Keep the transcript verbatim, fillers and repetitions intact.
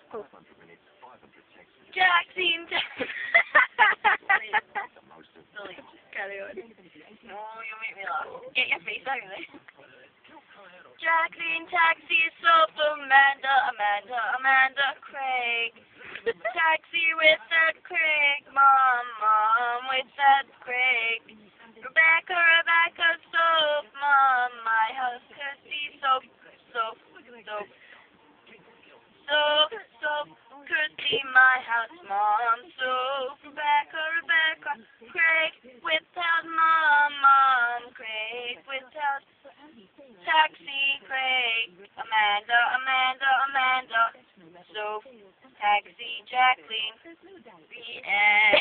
Oh. Jackson, Jackson. Carry on. No, you make me laugh. Get your face out of there. Jacqueline, taxi, soap, Amanda, Amanda, Amanda, Craig. Taxi with that Craig, Mom, Mom with that Craig. Rebecca, Rebecca, soap, Mom, my house, Kirsty, soap, soap, soap. Soap, soap, Kirsty, my house, Mom, soap. Rebecca, Rebecca, Craig without Mom, Mom, Craig without taxi, Craig. Amanda, Amanda, Amanda, soap, taxi, Jacqueline. The end.